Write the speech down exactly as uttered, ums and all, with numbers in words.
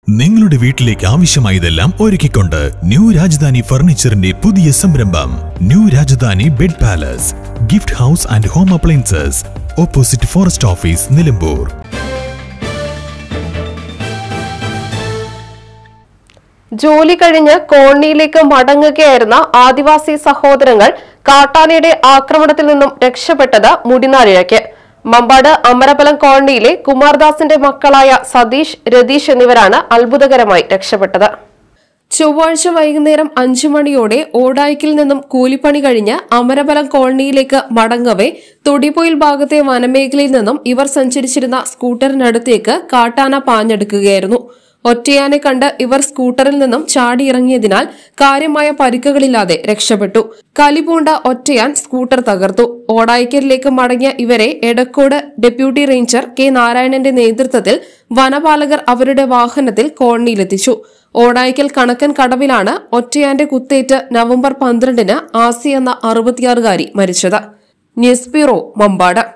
നിങ്ങളുടെ വീട്ടിലേക്ക് ആവശ്യമായതെല്ലാം ഒരുക്കിക്കൊണ്ട് ന്യൂ രാജധാനി ഫർണിച്ചറിന്റെ പുതിയ സംരംഭം new Rajdhani bed palace gift house and home appliances opposite forest office Nilambur. ജോലി കഴിഞ്ഞ് കോളനിയിലേക്ക് മടങ്ങുകയായിരുന്ന ആദിവാസി സഹോദരങ്ങൾ കാട്ടാനയുടെ ആക്രമണത്തിൽ നിന്നും രക്ഷപ്പെട്ടത് മുടിനാരിഴയ്ക്ക്. മമ്പാട് അമരബലം കോളനിയിലെ കുമാർദാസിന്റെ മക്കളായ സതീഷ്, രതീഷ് എന്നിവരാണ് അത്ഭുതകരമായി രക്ഷപ്പെട്ടത്. ചൊവ്വാഴ്ച വൈകുന്നേരം അഞ്ചു മണിയോടെ ഓടായിക്കിൽ നിന്നും കൂലിപ്പണി കഴിഞ്ഞ് അമരബലം കോളനിയിലേക്ക് മടങ്ങവേ തൊടിപൊയിൽ ഭാഗത്തെ വനമേഖലയിൽ നിന്നും ഇവർ സഞ്ചരിച്ചിരുന്ന സ്കൂട്ടറിനടുത്തേക്ക് കാട്ടാന പാഞ്ഞെടുക്കുകയായിരുന്നു. ഒറ്റയാനെ കണ്ട് ഇവർ സ്കൂട്ടറിൽ നിന്നും ചാടിയിറങ്ങിയതിനാൽ കാര്യമായ പരിക്കുകളില്ലാതെ രക്ഷപ്പെട്ടു. കലിപൂണ്ട ഒറ്റയാൻ സ്കൂട്ടർ തകർത്തു. ഓടായിക്കലിലേക്ക് മടങ്ങിയ ഇവരെ എടക്കോട് ഡെപ്യൂട്ടി റേഞ്ചർ കെ നാരായണന്റെ നേതൃത്വത്തിൽ വനപാലകർ അവരുടെ വാഹനത്തിൽ കോളനിയിലെത്തിച്ചു. ഓടായിക്കൽ കണക്കൻ കടവിലാണ് ഒറ്റയാന്റെ കുത്തേറ്റ് നവംബർ പന്ത്രണ്ടിന് ആസി എന്ന അറുപത്തിയാറുകാരി മരിച്ചത്. News bureau, Mambad.